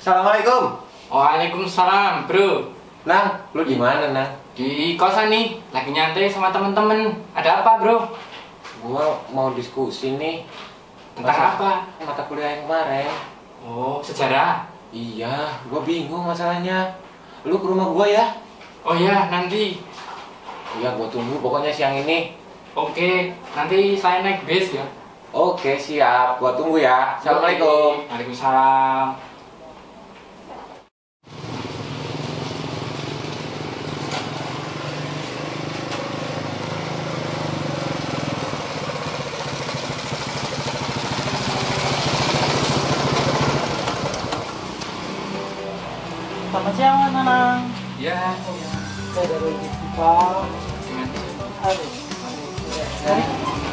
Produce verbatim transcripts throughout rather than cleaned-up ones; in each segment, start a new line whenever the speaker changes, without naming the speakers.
Assalamualaikum.
Waalaikumsalam, bro.
Nang, lu di mana, Nang?
Di kosan nih, lagi nyantai sama temen-temen. Ada apa, bro?
Gua mau diskusi nih.
Tentang
Masa-
apa?
Mata kuliah yang kemarin.
Oh, sejarah.
Iya, gua bingung masalahnya. Lu ke rumah gua ya?
Oh ya, nanti.
Iya, gua tunggu pokoknya siang ini.
Oke, nanti saya naik bis ya.
Oke, siap. Gua tunggu ya. Assalamualaikum.
Waalaikumsalam.
Selamat siang, Nanang.
Ya,
Saya dari Festival.
dengan
Aduh. Dari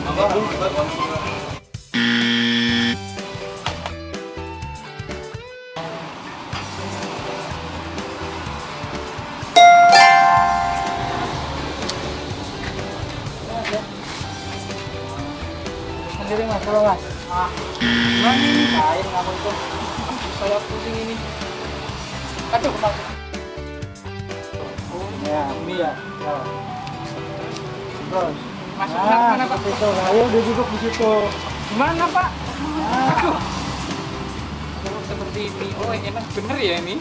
sendiri mas, coba mas. Ah, gimana ini? Cair kamu itu. Saya pusing ini. Aduh, kenapa? Ya, ini ya. Ya. Terus.
Masuk
Nah,
mana, Pak?
seperti itu. Ayo udah duduk di situ.
Gimana, Pak?
Nah,
Aduh. Oh, seperti ini. Oh, enak bener ya ini.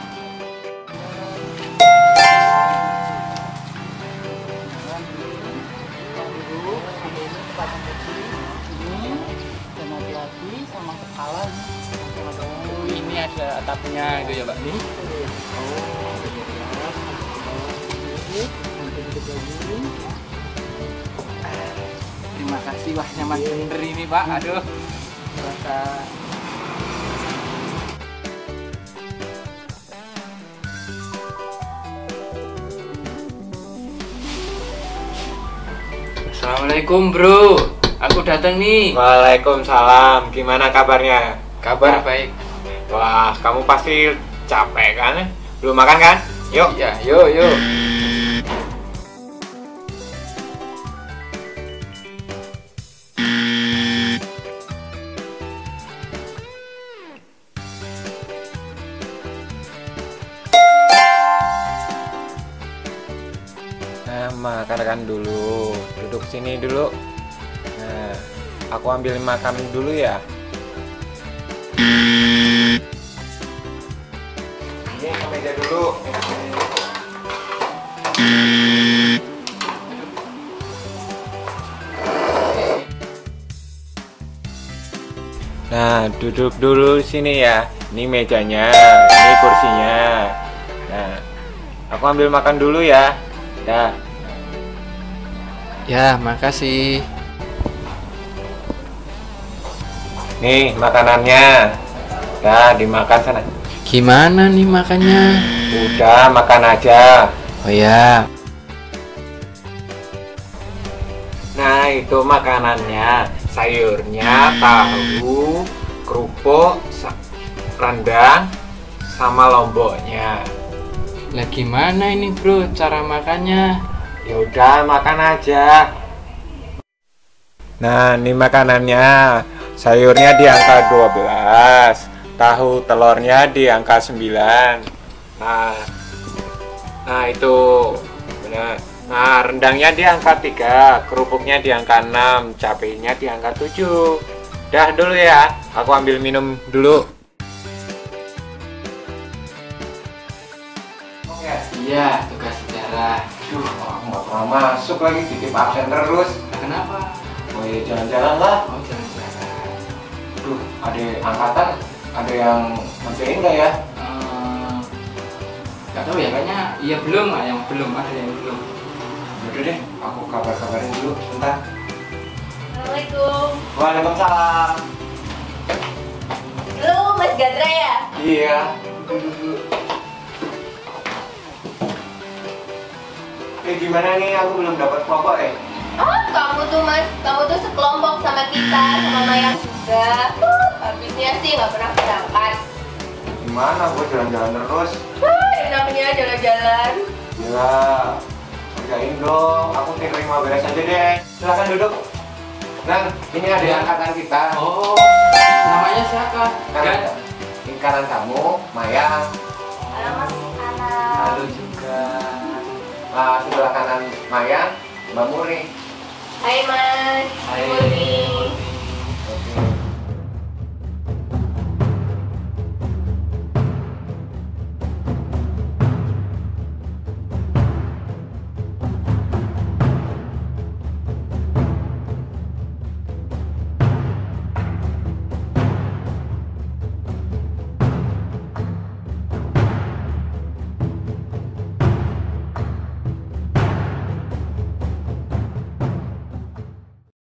duduk. Sambil ini pasang kursi. Ini dan hati-hati sama kepala ini.
Oh, ini ada atapnya itu ya, Pak. Nih. Terima kasih, wah nyaman bener ini, Pak. Aduh. Rasa Assalamualaikum, bro. Aku datang nih.
Waalaikumsalam. Gimana kabarnya?
Kabar baik.
Wah, kamu pasti capek kan? Belum makan kan? Yuk.
Iya, yuk, yuk.
Nah, makan dulu. Duduk sini dulu. Nah, aku ambil makan dulu ya. Ini ke meja dulu. Nah, duduk dulu sini ya. Ini mejanya, ini kursinya. Nah, aku ambil makan dulu ya. Ya.
Ya, makasih.
Nih makanannya. Dah dimakan sana.
Gimana nih makannya?
Udah makan aja.
Oh ya.
Nah itu makanannya. Sayurnya, tahu, kerupuk, sa- rendang, sama lomboknya.
Lah gimana ini, bro, cara makannya?
Ya udah makan aja. Nah ini makanannya. Sayurnya di angka dua belas. Tahu telurnya di angka sembilan. Nah, nah itu benar. Nah rendangnya di angka tiga, kerupuknya di angka enam, cabenya di angka tujuh. Dah dulu ya, aku ambil minum dulu. Oke.
Iya, tugas sejarah.
Duh, aku nggak pernah masuk lagi, titip absen terus.
Nah, kenapa?
Oh ya jalan-jalan lah.
Oh, jalan-jalan.
Duh, ada angkatan, ada yang ngerjain nggak ya?
Eh, Gak tahu ya, kayaknya iya belum, ah, yang belum ada yang belum.
Udah deh, aku kabar-kabarin dulu, bentar.
Assalamualaikum.
Waalaikumsalam.
Lu Mas Gadra ya?
Iya. Duduk. Eh gimana nih, aku belum dapat kelompok eh.
Oh, kamu tuh Mas, kamu tuh sekelompok sama kita, sama Mayang juga. Huh, habisnya sih nggak pernah berangkat.
Gimana, gue jalan-jalan terus.
Hah, yang namanya jalan-jalan.
Ya, kerjain dong, aku terima beres aja deh. Silahkan duduk. Nah, ini ada
Ya.
angkatan kita.
Oh, namanya siapa?
Kan
Gan.
ada. Ini kanan kamu, Maya.
Halo Mas Anak.
Halo juga. Nah, sebelah kanan Maya, Mbak Muri.
Hai Mas.
Hai.
Gimana